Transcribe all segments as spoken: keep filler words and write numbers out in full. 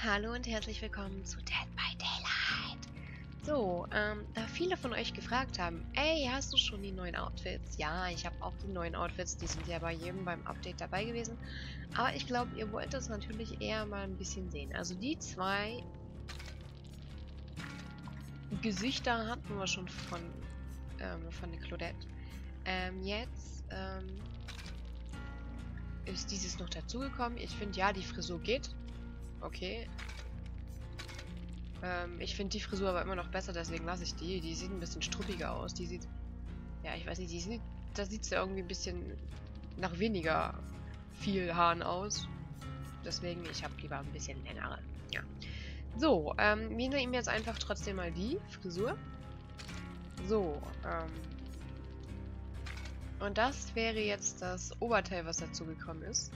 Hallo und herzlich willkommen zu Dead by Daylight. So, ähm, da viele von euch gefragt haben, ey, hast du schon die neuen Outfits? Ja, ich habe auch die neuen Outfits, die sind ja bei jedem beim Update dabei gewesen. Aber ich glaube, ihr wollt das natürlich eher mal ein bisschen sehen. Also die zwei Gesichter hatten wir schon von, ähm, von der Claudette. Ähm, jetzt, ähm, ist dieses noch dazugekommen. Ich finde, ja, die Frisur geht. Okay. Ähm, ich finde die Frisur aber immer noch besser, deswegen lasse ich die. Die sieht ein bisschen struppiger aus. Die sieht... Ja, ich weiß nicht, die sieht... Da sieht sie irgendwie ein bisschen nach weniger viel Haaren aus. Deswegen, ich habe lieber ein bisschen längere. Ja. So, ähm, wir nehmen jetzt einfach trotzdem mal die Frisur. So, ähm... Und das wäre jetzt das Oberteil, was dazugekommen ist.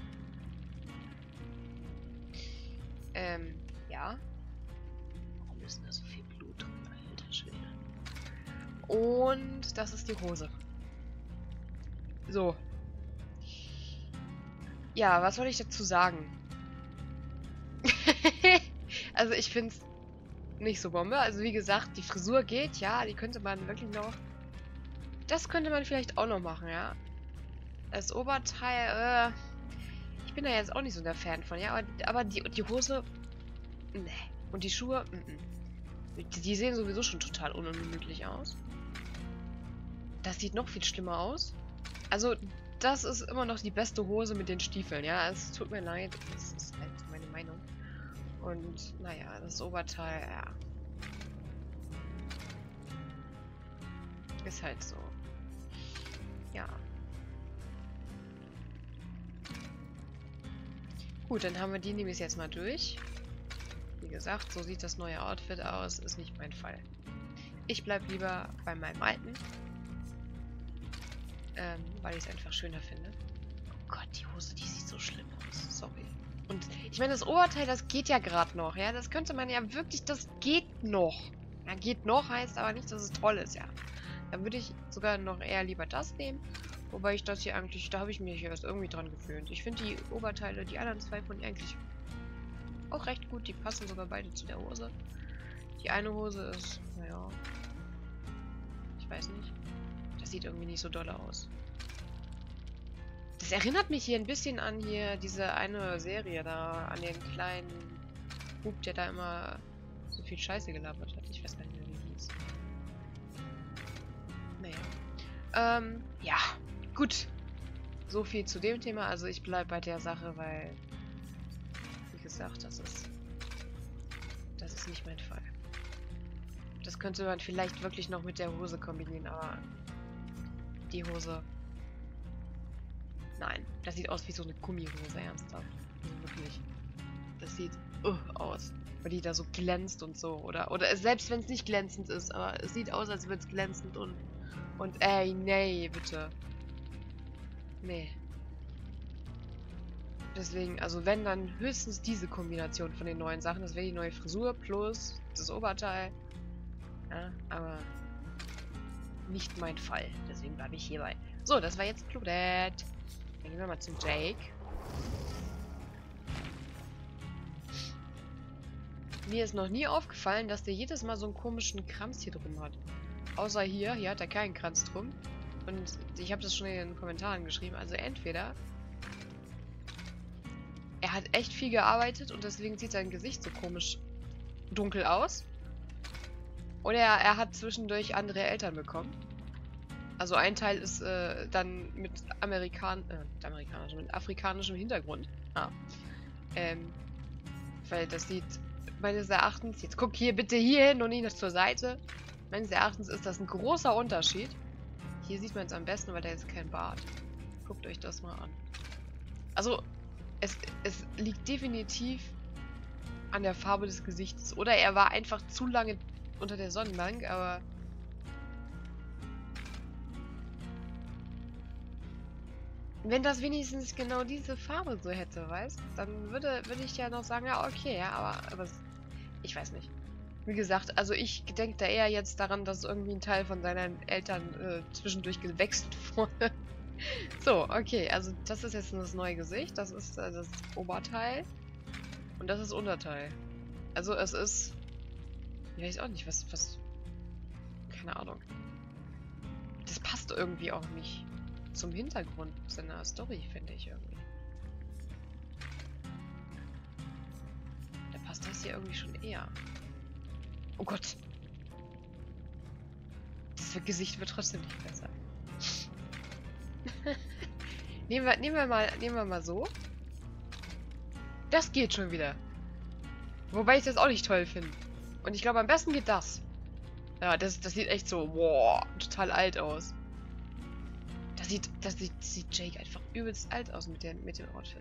Ähm, ja. Warum ist denn da so viel Blut drin? Alter Schwede. Und das ist die Hose. So. Ja, was soll ich dazu sagen? Also ich finde es nicht so Bombe. Also wie gesagt, die Frisur geht, ja, die könnte man wirklich noch... Das könnte man vielleicht auch noch machen, ja. Das Oberteil, äh... Ich bin da jetzt auch nicht so der Fan von, ja, aber, aber die, die Hose... Ne. Und die Schuhe, mm -mm. Die sehen sowieso schon total ungemütlich aus. Das sieht noch viel schlimmer aus. Also, das ist immer noch die beste Hose mit den Stiefeln, ja. Es tut mir leid, das ist halt meine Meinung. Und, naja, das Oberteil, ja. Ist halt so. Ja. Gut, dann haben wir die nämlich jetzt mal durch. Wie gesagt, so sieht das neue Outfit aus. Ist nicht mein Fall. Ich bleib lieber bei meinem alten. Ähm, weil ich es einfach schöner finde. Oh Gott, die Hose, die sieht so schlimm aus. Sorry. Und ich meine, das Oberteil, das geht ja gerade noch, ja. Das könnte man ja wirklich, das geht noch. Ja, geht noch heißt aber nicht, dass es toll ist, ja. Dann würde ich sogar noch eher lieber das nehmen. Wobei ich das hier eigentlich, da habe ich mich erst irgendwie dran gewöhnt. Ich finde die Oberteile, die anderen zwei von eigentlich auch recht gut. Die passen sogar beide zu der Hose. Die eine Hose ist, naja, ich weiß nicht. Das sieht irgendwie nicht so doll aus. Das erinnert mich hier ein bisschen an hier diese eine Serie da, an den kleinen Bub, der da immer so viel Scheiße gelabert hat. Ich weiß gar nicht mehr, wie die hieß. Naja. Ähm, ja. Gut. So viel zu dem Thema. Also ich bleibe bei der Sache, weil, wie gesagt, das ist, das ist nicht mein Fall. Das könnte man vielleicht wirklich noch mit der Hose kombinieren, aber die Hose... Nein, das sieht aus wie so eine Gummihose, ernsthaft. Also wirklich. Das sieht uh, aus. Weil die da so glänzt und so. Oder, oder selbst wenn es nicht glänzend ist, aber es sieht aus, als würde es glänzend und... Und ey, nee, bitte. Nee. Deswegen, also wenn, dann höchstens diese Kombination von den neuen Sachen. Das wäre die neue Frisur plus das Oberteil. Ja, aber nicht mein Fall. Deswegen bleibe ich hierbei. So, das war jetzt Claudette. Dann gehen wir mal zum Jake. Mir ist noch nie aufgefallen, dass der jedes Mal so einen komischen Kranz hier drum hat. Außer hier, hier hat er keinen Kranz drum. Und ich habe das schon in den Kommentaren geschrieben. Also entweder er hat echt viel gearbeitet und deswegen sieht sein Gesicht so komisch dunkel aus. Oder er, er hat zwischendurch andere Eltern bekommen. Also ein Teil ist äh, dann mit Amerikan äh, mit amerikanischem, mit afrikanischem Hintergrund. Ah. Ähm, weil das sieht meines Erachtens, jetzt guck hier bitte hier hin und nicht zur Seite. Meines Erachtens ist das ein großer Unterschied. Hier sieht man es am besten, weil da ist kein Bart. Guckt euch das mal an. Also, es, es liegt definitiv an der Farbe des Gesichts. Oder er war einfach zu lange unter der Sonnenbank, aber... Wenn das wenigstens genau diese Farbe so hätte, weißt, dann würde, würde ich ja noch sagen, ja, okay, ja, aber, aber ich weiß nicht. Wie gesagt, also ich denke da eher jetzt daran, dass irgendwie ein Teil von seinen Eltern äh, zwischendurch gewechselt wurde. So, okay, also das ist jetzt das neue Gesicht, das ist äh, das Oberteil und das ist Unterteil. Also es ist... Ich weiß auch nicht, was... was keine Ahnung. Das passt irgendwie auch nicht zum Hintergrund seiner Story, finde ich irgendwie. Da passt das hier irgendwie schon eher. Oh Gott. Das Gesicht wird trotzdem nicht besser. nehmen, wir, nehmen, wir mal, nehmen wir mal so. Das geht schon wieder. Wobei ich das auch nicht toll finde. Und ich glaube, am besten geht das. Ja, das, das sieht echt so, wow, total alt aus. Das sieht, das sieht, sieht Jake einfach übelst alt aus mit, der, mit dem Outfit.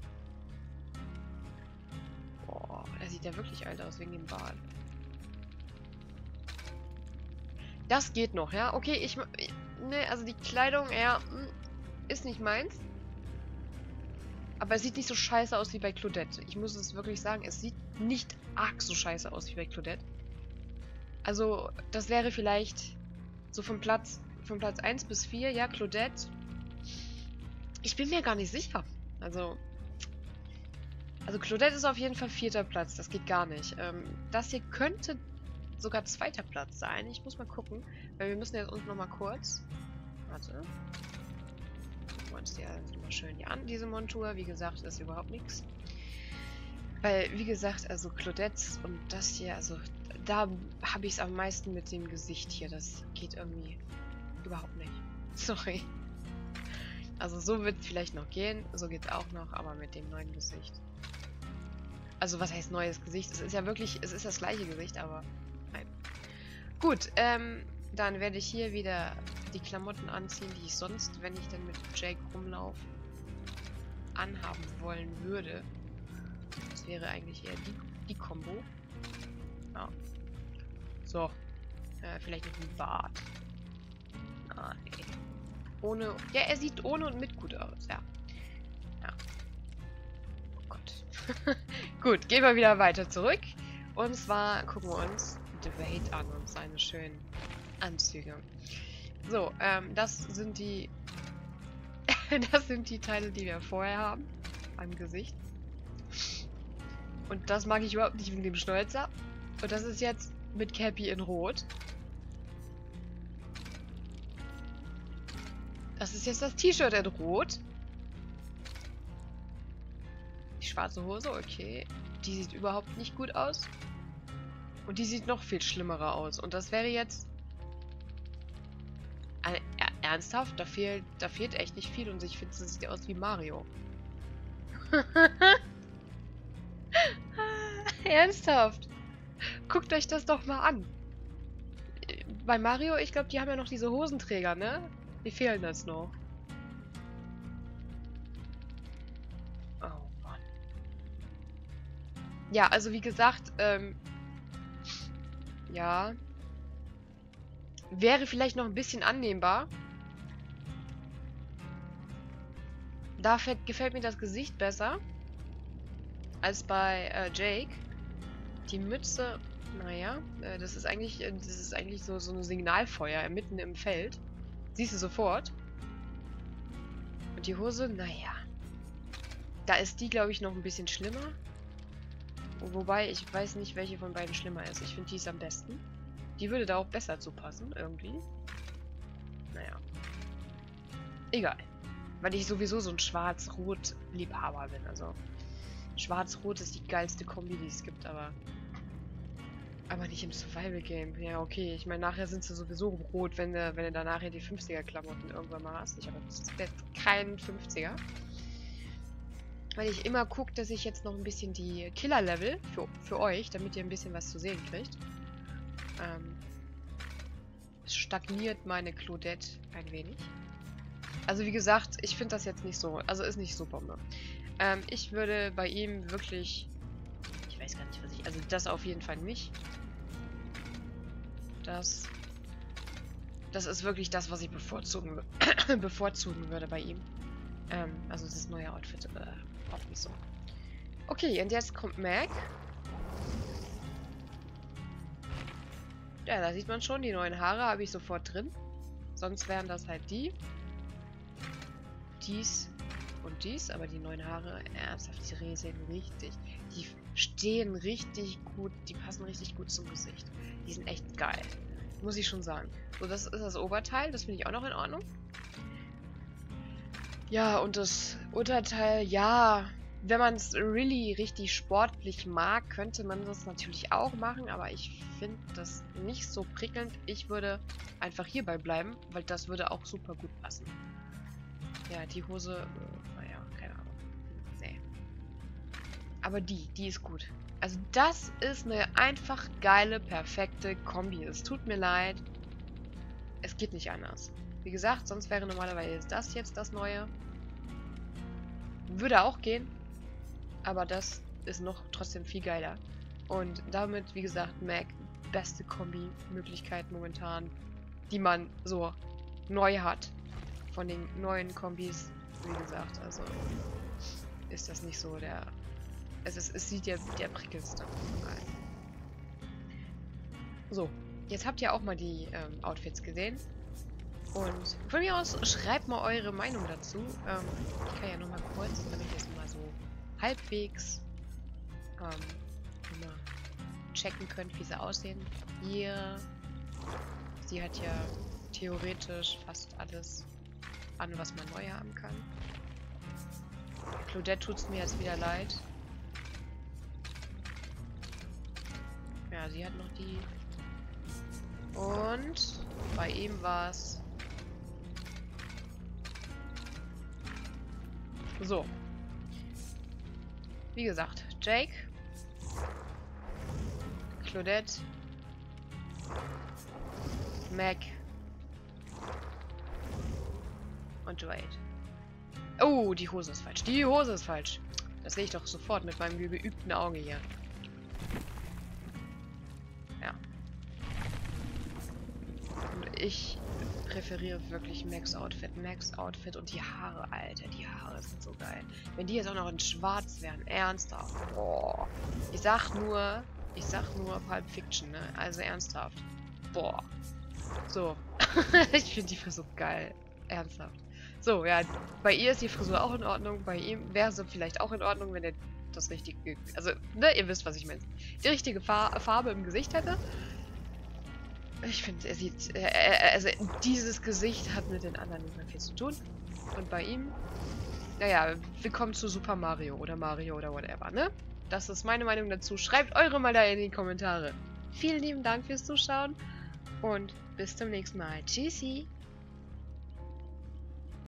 Boah, der sieht ja wirklich alt aus wegen dem Bart. Das geht noch, ja? Okay, ich... Ne, also die Kleidung, ja, ist nicht meins. Aber es sieht nicht so scheiße aus wie bei Claudette. Ich muss es wirklich sagen, es sieht nicht arg so scheiße aus wie bei Claudette. Also, das wäre vielleicht so vom Platz, von Platz eins bis vier, ja, Claudette. Ich bin mir gar nicht sicher. Also, also Claudette ist auf jeden Fall vierter Platz, das geht gar nicht. Ähm, das hier könnte sogar zweiter Platz sein. Ich muss mal gucken, weil wir müssen jetzt uns noch mal kurz... Warte. Gucken wir uns die also mal schön hier an, diese Montur. Wie gesagt, ist überhaupt nichts. Weil, wie gesagt, also Claudette und das hier, also da habe ich es am meisten mit dem Gesicht hier. Das geht irgendwie überhaupt nicht. Sorry. Also so wird es vielleicht noch gehen, so geht es auch noch, aber mit dem neuen Gesicht. Also was heißt neues Gesicht? Es ist ja wirklich, es ist das gleiche Gesicht, aber nein. Gut, ähm, dann werde ich hier wieder die Klamotten anziehen, die ich sonst, wenn ich dann mit Jake rumlaufe, anhaben wollen würde. Das wäre eigentlich eher die, die Kombo. Ja. So. Äh, vielleicht noch ein Bart. Nein. Ohne. Ja, er sieht ohne und mit gut aus, ja. Ja. Oh Gott. Gut, gehen wir wieder weiter zurück. Und zwar gucken wir uns The Wait an und seine schönen Anzüge. So, ähm, das sind die. Das sind die Teile, die wir vorher haben. Beim Gesicht. Und das mag ich überhaupt nicht wegen dem Schnäuzer. Und das ist jetzt mit Cappy in Rot. Das ist jetzt das T-Shirt in Rot. Die schwarze Hose, okay. Die sieht überhaupt nicht gut aus. Und die sieht noch viel schlimmerer aus. Und das wäre jetzt... Eine, er, ernsthaft? Da fehlt, da fehlt echt nicht viel. Und ich finde, sie sieht aus wie Mario. Ernsthaft? Guckt euch das doch mal an. Bei Mario, ich glaube, die haben ja noch diese Hosenträger, ne? Die fehlen das noch. Oh Mann. Ja, also wie gesagt, ähm... ja. Wäre vielleicht noch ein bisschen annehmbar. Da gefällt mir das Gesicht besser. Als bei äh, Jake. Die Mütze, naja, äh, das ist eigentlich, äh, das ist eigentlich so, so ein Signalfeuer mitten im Feld. Siehst du sofort. Und die Hose, naja. Da ist die, glaube ich, noch ein bisschen schlimmer. Wobei, ich weiß nicht, welche von beiden schlimmer ist. Ich finde, die ist am besten. Die würde da auch besser zu passen, irgendwie. Naja. Egal. Weil ich sowieso so ein Schwarz-Rot-Liebhaber bin, also... Schwarz-Rot ist die geilste Kombi, die es gibt, aber... Aber nicht im Survival-Game. Ja, okay. Ich meine, nachher sind sie sowieso rot, wenn du, wenn du da nachher die fünfziger-Klamotten irgendwann mal hast. Ich habe jetzt keinen fünfziger. Weil ich immer gucke, dass ich jetzt noch ein bisschen die Killer-Level für, für euch, damit ihr ein bisschen was zu sehen kriegt. Ähm... Es stagniert meine Claudette ein wenig. Also wie gesagt, ich finde das jetzt nicht so... Also ist nicht so Bombe. Ähm, ich würde bei ihm wirklich... Ich weiß gar nicht, was ich... Also das auf jeden Fall nicht. Das... Das ist wirklich das, was ich bevorzugen, bevorzugen würde bei ihm. Ähm, also das neue Outfit. Äh, auch nicht so. Okay, und jetzt kommt Mac. Ja, da sieht man schon, die neuen Haare habe ich sofort drin. Sonst wären das halt die. Dies... und dies, aber die neuen Haare, ernsthaft, die sehen richtig, die stehen richtig gut, die passen richtig gut zum Gesicht. Die sind echt geil, muss ich schon sagen. So, das ist das Oberteil, das finde ich auch noch in Ordnung. Ja, und das Unterteil, ja, wenn man es really richtig sportlich mag, könnte man das natürlich auch machen, aber ich finde das nicht so prickelnd. Ich würde einfach hierbei bleiben, weil das würde auch super gut passen. Ja, die Hose, äh, naja, keine Ahnung. Nee. Aber die, die ist gut. Also das ist eine einfach geile, perfekte Kombi. Es tut mir leid. Es geht nicht anders. Wie gesagt, sonst wäre normalerweise das jetzt das Neue. Würde auch gehen. Aber das ist noch trotzdem viel geiler. Und damit, wie gesagt, Mac, beste Kombi-Möglichkeit momentan, die man so neu hat. Von den neuen Kombis, wie gesagt, also ist das nicht so der... Es, ist, es sieht ja der prickelndste. So, jetzt habt ihr auch mal die ähm, Outfits gesehen. Und von mir aus schreibt mal eure Meinung dazu. Ähm, ich kann ja noch mal kurz, damit ihr es mal so halbwegs ähm, mal checken könnt, wie sie aussehen. Hier, sie hat ja theoretisch fast alles an, was man neu haben kann. Claudette tut es mir jetzt wieder leid. Ja, sie hat noch die. Und bei ihm war es so. Wie gesagt, Jake, Claudette, Mac und Wade. Oh, die Hose ist falsch. Die Hose ist falsch. Das sehe ich doch sofort mit meinem geübten Auge hier. Ja. Und ich präferiere wirklich Macs Outfit. Macs Outfit und die Haare, Alter. Die Haare sind so geil. Wenn die jetzt auch noch in schwarz wären. Ernsthaft. Boah. Ich sag nur, ich sag nur Pulp Fiction, ne? Also ernsthaft. Boah. So. Ich finde die Frisur geil. Ernsthaft. So, ja, bei ihr ist die Frisur auch in Ordnung. Bei ihm wäre sie vielleicht auch in Ordnung, wenn er das richtige... Also, ne, ihr wisst, was ich meine. Die richtige Far Farbe im Gesicht hätte. Ich finde, er sieht... Äh, äh, also, dieses Gesicht hat mit den anderen nicht mehr viel zu tun. Und bei ihm... Naja, willkommen zu Super Mario oder Mario oder whatever, ne? Das ist meine Meinung dazu. Schreibt eure mal da in die Kommentare. Vielen lieben Dank fürs Zuschauen und bis zum nächsten Mal. Tschüssi!